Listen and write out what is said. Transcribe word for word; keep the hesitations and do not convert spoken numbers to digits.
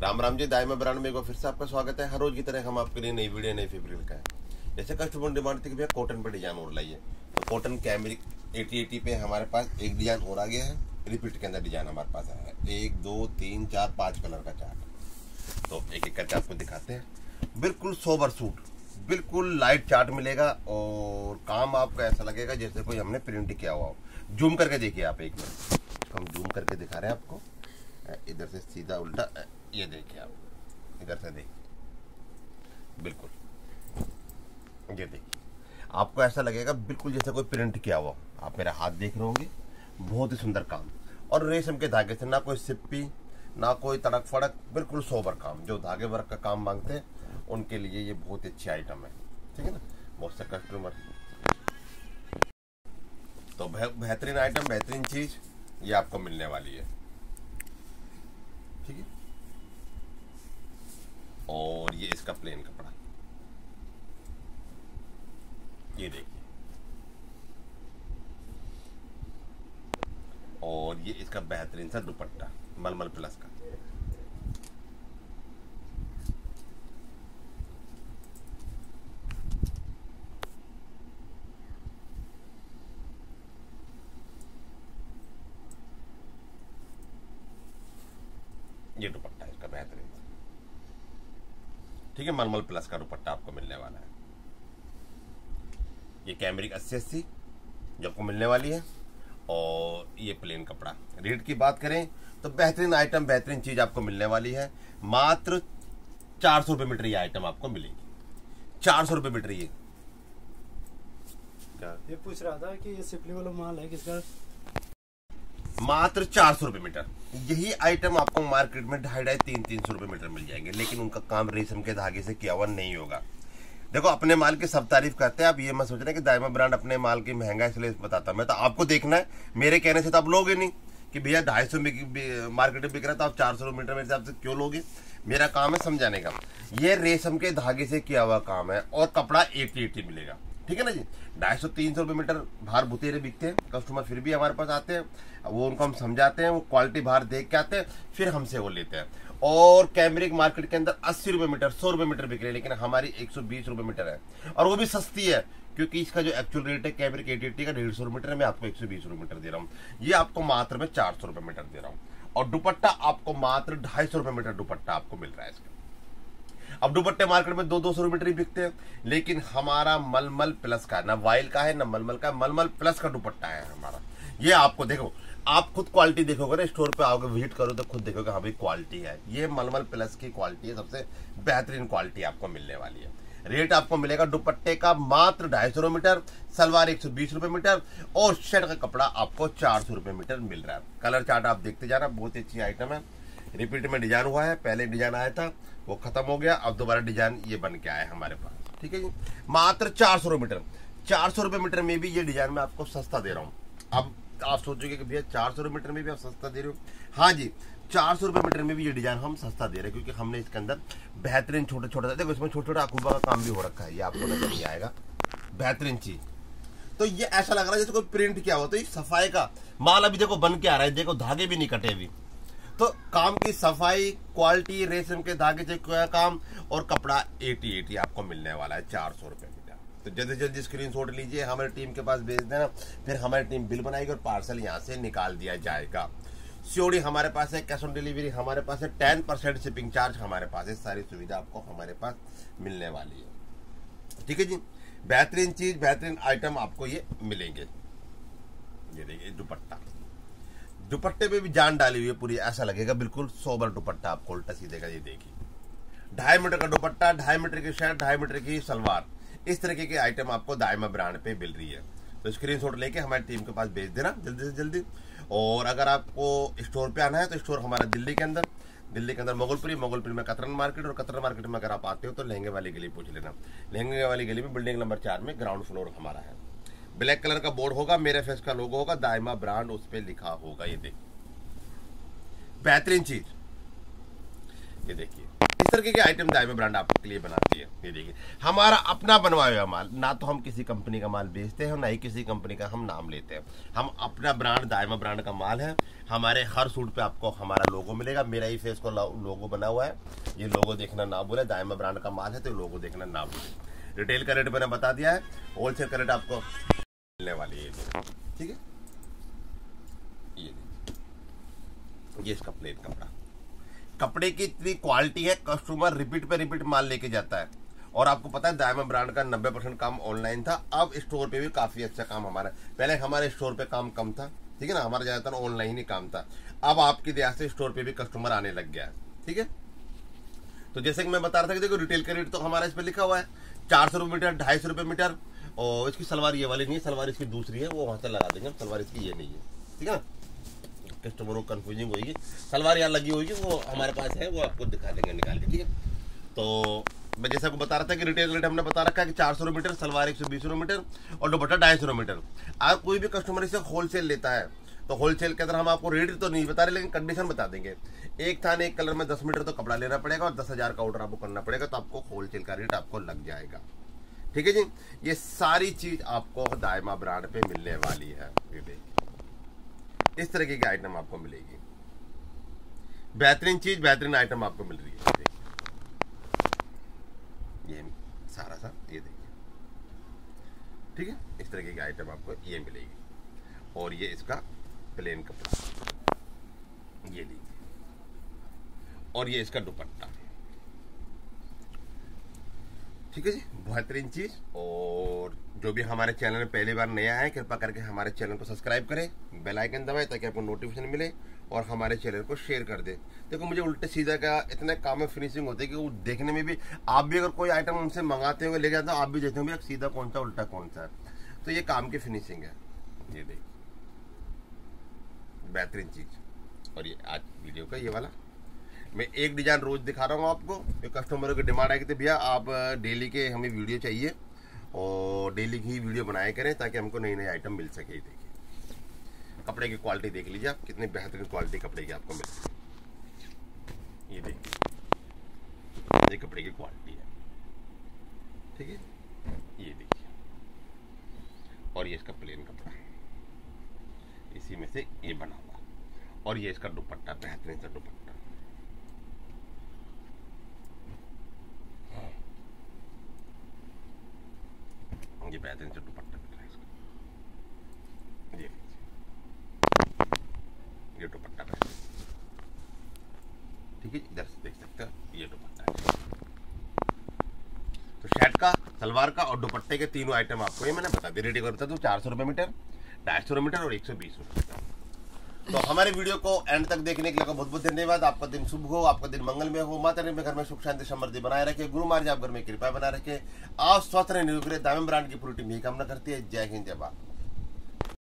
Ram Ram ji, Dayma brand में एक बार फिर से आपका स्वागत है। हर रोज की तरह हम आपके लिए नई वीडियो नई फैब्रिक का है। जैसे कस्टमर डिमांड थी कि भैया कॉटन पे डिजाइन और लाइए, तो कॉटन कैमरिक एटी एटी पे हमारे पास एक डिजाइन और आ गया है। रिपीट के अंदर डिजाइन हमारे पास आया है, एक दो तीन चार पांच कलर का चार्ट। तो एक एक करके आपको दिखाते हैं। बिल्कुल सोबर सूट, बिल्कुल लाइट चार्ट मिलेगा और काम आपको ऐसा लगेगा जैसे कोई हमने प्रिंट किया हुआ हो। जूम करके देखिए आप, एक मिनट हम जूम करके दिखा रहे हैं आपको। इधर से सीधा उल्टा, ये देखिए आप, इधर से देखिए, बिल्कुल ये देखिए, आपको ऐसा लगेगा बिल्कुल जैसे कोई प्रिंट किया हुआ। आप मेरा हाथ देख रहे होंगे, बहुत ही सुंदर काम और रेशम के धागे से, ना कोई सिप्पी ना कोई तड़क फड़क, बिल्कुल सोबर काम। जो धागे वर्क का काम मांगते हैं उनके लिए ये बहुत अच्छी आइटम है, ठीक है ना। बहुत से कस्टमर, तो बेहतरीन आइटम, बेहतरीन चीज ये आपको मिलने वाली है, ठीक है। और ये इसका प्लेन कपड़ा, ये देखिए, और ये इसका बेहतरीन सा दुपट्टा मलमल प्लस का। ये दुपट्टा इसका बेहतरीन, ठीक है। मलमल प्लस का दुपट्टा आपको मिलने वाला है। ये कैमरिक अस्सी अस्सी जो आपको मिलने वाली है, और ये प्लेन कपड़ा। रेट की बात करें तो बेहतरीन आइटम, बेहतरीन चीज आपको मिलने वाली है। मात्र चार सौ रुपए मीटर ये आइटम आपको मिलेगी। चार सौ रुपए मीटर। ये क्या ये पूछ रहा था कि ये सिपली वाला माल है किसका? मात्र चार सौ रुपए मीटर। यही आइटम आपको मार्केट में ढाई ढाई तीन तीन सौ रुपए मीटर मिल जाएंगे, लेकिन उनका काम रेशम के धागे से किया हुआ नहीं होगा। देखो, अपने माल की सब तारीफ करते हैं। आप ये मत सोच रहे कि दायमा ब्रांड अपने माल की महंगा इसलिए बताता। मैं तो आपको देखना है, मेरे कहने से तो आप लोगे नहीं कि भैया ढाई सौ मार्केट में बिक रहा है तो आप चार सौ मीटर मेरे हिसाब से क्यों लोगे। मेरा काम है समझाने का। ये रेशम के धागे से किया हुआ काम है और कपड़ा एटी एटी मिलेगा, ठीक है ना जी। ढाई सौ तीन सौ रुपये मीटर बाहर बुतेरे बिकते हैं, कस्टमर फिर भी हमारे पास आते हैं, वो उनको हम समझाते हैं, वो क्वालिटी बाहर देख के आते हैं, फिर हमसे वो लेते हैं। और कैमरिक मार्केट के अंदर अस्सी रुपये मीटर, सौ रुपये मीटर बिक रहे हैं, लेकिन हमारी एक सौ बीस रुपये मीटर है, और वो भी सस्ती है, क्योंकि इसका जो एक्चुअल रेट है कैमरिक एटी एटी का डेढ़ सौ मीटर, मैं आपको एक सौ बीस रुपये मीटर दे रहा हूँ। ये आपको मात्र में चार सौ रुपये मीटर दे रहा हूँ, और दुपट्टा आपको मात्र ढाई सौ रुपये मीटर दुपट्टा आपको मिल रहा है इसका। अब दुपट्टे मार्केट में दो दो सौ मीटर ही बिकते हैं, लेकिन हमारा मलमल प्लस का, ना वाइल का है ना मलमल का, मलमल प्लस का दुपट्टा है हमारा। ये आपको देखो, आप खुद क्वालिटी देखोगे ना, स्टोर पे आओगे विजिट करो तो खुद देखोगे, हाँ भाई क्वालिटी है। ये मलमल प्लस की क्वालिटी है, सबसे बेहतरीन क्वालिटी आपको मिलने वाली है। रेट आपको मिलेगा दुपट्टे का मात्र ढाई सौ मीटर, सलवार एक सौ बीस रुपए मीटर, और शर्ट का कपड़ा आपको चार सौ रुपए मीटर मिल रहा है। कलर चार्ट आप देखते जाना, बहुत अच्छी आइटम है। रिपीट में डिजाइन हुआ है, पहले डिजाइन आया था वो खत्म हो गया, अब दोबारा डिजाइन ये बन के आया है हमारे पास, ठीक है जी। मात्र चार सौ मीटर, चार सौ रुपए मीटर में भी ये डिजाइन मैं आपको सस्ता दे रहा हूँ। अब आप सोचोगे कि भैया चार सौ मीटर में भी आप सस्ता दे रहे हो। हाँ जी, चार सौ रुपए मीटर में भी ये डिजाइन हम सस्ता दे रहे हैं, क्योंकि हमने इसके अंदर बेहतरीन छोटे छोटे, देखो इसमें छोटे छोटे अकूबा का काम भी हो रखा है, ये आपको नजर नहीं आएगा, बेहतरीन चीज। तो ये ऐसा लग रहा है जैसे कोई प्रिंट किया हुआ। तो ये सफाई का माल अभी देखो बन के आ रहा है, देखो धागे भी नहीं कटे अभी। तो काम की सफाई, क्वालिटी, रेशम के धागे से किया काम, और कपड़ा एटी एटी आपको मिलने वाला है चार सौ रुपए मीटर। तो जल्दी जल्दी स्क्रीनशॉट लीजिए, हमारी टीम के पास भेज देना, फिर हमारी टीम बिल बनाएगी और पार्सल यहाँ से निकाल दिया जाएगा। सीओडी हमारे पास है, कैश ऑन डिलीवरी हमारे पास है, टेन परसेंट शिपिंग चार्ज हमारे पास है। सारी सुविधा आपको हमारे पास मिलने वाली है, ठीक है जी। बेहतरीन चीज, बेहतरीन आइटम आपको ये मिलेंगे। ये देखिए दुपट्टा, दुपट्टे पे भी जान डाली हुई है पूरी, ऐसा लगेगा बिल्कुल सोबर दुपट्टा आपको उल्टा सीधे का। ये देखिए, ढाई मीटर का दुपट्टा, ढाई मीटर की शर्ट, ढाई मीटर की सलवार, इस तरीके की आइटम आपको दायमा ब्रांड पे मिल रही है। तो स्क्रीनशॉट लेके हमारी टीम के पास भेज देना जल्दी से जल्दी। और अगर आपको स्टोर पे आना है तो स्टोर हमारा दिल्ली के अंदर, दिल्ली के अंदर मोगलपुरी, मोगलपुरी में कतरन मार्केट, और कतरन मार्केट में अगर आप आते हो तो लहंगे वाली गली पूछ लेना। लहंगे वाली गली में बिल्डिंग नंबर चार में ग्राउंड फ्लोर हमारा है। ब्लैक कलर का बोर्ड होगा, मेरे फेस का लोगो होगा, दायमा ब्रांड उस पर लिखा होगा। ये देखिए बेहतरीन चीज, ये देखिए इस तरीके के आइटम दायमा ब्रांड आपके लिए बनाती है। ये देखिए हमारा अपना बनवाया हुआ माल, ना तो हम किसी कंपनी का माल बेचते हैं ना ही किसी कंपनी का हम नाम लेते हैं। हम अपना ब्रांड दायमा ब्रांड का माल है। हमारे हर सूट पे आपको हमारा लोगो मिलेगा, मेरा ही फेस को लोगो बना हुआ है। ये लोगो देखना ना भूले, दायमा ब्रांड का माल है तो लोगो देखना ना भूले। रिटेल का रेट मैंने बता दिया है, होलसेल का रेट आपको मिलने वाली है। ठीक है, ये ये इसका प्लेन कपड़ा, कपड़े की इतनी क्वालिटी है, कस्टमर रिपीट पे रिपीट माल लेके जाता है। और आपको पता है दायमा ब्रांड का नब्बे परसेंट काम ऑनलाइन था, अब स्टोर पे भी काफी अच्छा काम हमारा। पहले हमारे स्टोर पे काम कम था, ठीक है ना, हमारा ज्यादातर ऑनलाइन ही काम था। अब आपकी दया से स्टोर पे भी कस्टमर आने लग गया है। ठीक है, तो जैसे कि मैं बता रहा था कि देखो रिटेल का रेट तो हमारा इस पे लिखा हुआ है चार सौ रुपये मीटर, ढाई सौ रुपये मीटर। और इसकी सलवार ये वाली नहीं है, सलवार इसकी दूसरी है, वो वहां से लगा देंगे, सलवार इसकी ये नहीं है। ठीक है ना, कस्टमर को कंफ्यूजिंग होगी, सलवार यहाँ लगी होगी, वो हमारे पास है, वो आपको दिखा देंगे निकाल के। ठीक है, तो मैं जैसे आपको बता रहा था कि रिटेल रेट हमने बता रखा है कि चार सौ मीटर, सलवार एक सौ बीस मीटर और दुपट्टा ढाई सौ मीटर। अगर कोई भी कस्टमर इसे होलसेल लेता है तो होलसेल के अंदर हम आपको रेट तो नहीं बता रहे, लेकिन कंडीशन बता देंगे। एक थान एक कलर में दस मीटर तो कपड़ा लेना पड़ेगा और दस हजार का ऑर्डर आपको करना पड़ेगा, तो आपको होलसेल का रेट आपको लग जाएगा। ठीक है जी, ये सारी चीज आपको दायमा ब्रांड पे मिलने वाली है। ये देखिए इस तरीके की आइटम आपको मिलेगी, बेहतरीन चीज, बेहतरीन आइटम आपको मिल रही है। ये सारा सा ये देखिए, ठीक है, इस तरीके की आइटम आपको ये मिलेगी। और ये इसका प्लेन कपड़ा, ये लीजिए, और ये इसका दुपट्टा। ठीक है जी, बेहतरीन चीज। और जो भी हमारे चैनल में पहली बार नया है, कृपा करके हमारे चैनल को सब्सक्राइब करें, बेल आइकन दबाएं ताकि आपको नोटिफिकेशन मिले, और हमारे चैनल को शेयर कर दें। देखो मुझे उल्टे सीधा का इतने काम में फिनिशिंग होती है कि वो देखने में भी, आप भी अगर कोई आइटम उनसे मंगाते होंगे, ले जाते हो, आप भी देखते होंगे सीधा कौन सा उल्टा कौन सा है, तो ये काम की फिनिशिंग है। ये देखिए बेहतरीन चीज। और ये आज वीडियो का ये वाला मैं एक डिजाइन रोज दिखा रहा हूँ आपको। कस्टमरों की डिमांड है कि भैया आप डेली के हमें वीडियो चाहिए और डेली की ही वीडियो बनाया करें ताकि हमको नई नई आइटम मिल सके। देखिए कपड़े की क्वालिटी देख लीजिए आप, कितनी बेहतरीन क्वालिटी कपड़े की आपको मिल सके। ये देखिए ये कपड़े की क्वालिटी है, ठीक है, ये देखिए। और ये इसका प्लेन कपड़ा, इसी में से ये बना हुआ, और ये इसका दुपट्टा, बेहतरीन सा दुपट्टा। ये बेहतरीन से दुपट्टा मिल रहा है इसका, ये ये दुपट्टा बेहतरीन, ठीक है, इधर से देख सकते हो ये दुपट्टा है। तो शर्ट का, सलवार का और दुपट्टे के तीनों आइटम आपको ये मैंने बता दिया। रेडी कर बता दूं चार सौ रुपये मीटर, ढाई सौ मीटर और एक सौ बीस रुपये। तो हमारे वीडियो को एंड तक देखने के लिए बहुत बहुत धन्यवाद। आपका दिन शुभ हो, आपका दिन मंगल में हो, माता रानी में घर में सुख शांति समृद्धि बनाए रखे, गुरु महाराज आप घर में कृपा बनाए रखे, आप स्वस्थ रहने दायमा ब्रांड की पूरी टीम यही कामना करती है। जय हिंद, जय भारत।